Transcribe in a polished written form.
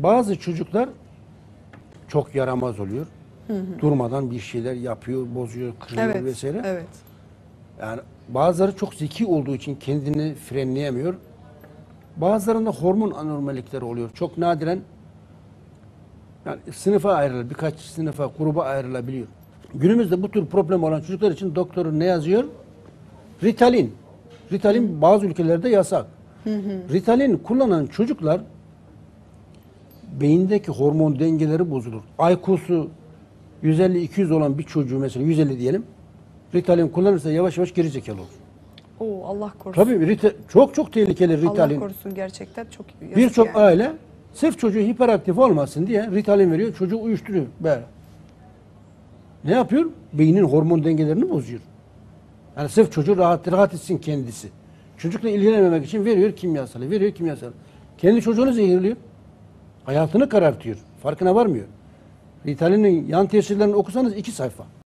Bazı çocuklar çok yaramaz oluyor. Durmadan bir şeyler yapıyor, bozuyor, kırıyor Evet, vesaire. evet. Yani bazıları çok zeki olduğu için kendini frenleyemiyor. Bazılarında hormon anormallikleri oluyor. Çok nadiren yani sınıfa ayrılır, birkaç sınıfa, gruba ayrılabiliyor. Günümüzde bu tür problem olan çocuklar için doktorun ne yazıyor? Ritalin. Ritalin bazı ülkelerde yasak. Ritalin kullanan çocuklar beyindeki hormon dengeleri bozulur. IQ'su 150-200 olan bir çocuğu mesela 150 diyelim. Ritalin kullanırsa yavaş yavaş gerizekalı olur. Oo, Allah korusun. Tabii çok tehlikeli Ritalin. Allah korusun, gerçekten çok yazık Birçok yani. aile sırf çocuğu hiperaktif olmasın diye Ritalin veriyor, çocuğu uyuşturuyor. Böyle. Ne yapıyor? Beynin hormon dengelerini bozuyor. Yani sırf çocuğu rahat etsin kendisi. Çocukla ilgilenmemek için veriyor kimyasalı. Kendi çocuğunu zehirliyor. Hayatını karartıyor. Farkına varmıyor. Ritalin'in yan tesirlerini okusanız 2 sayfa.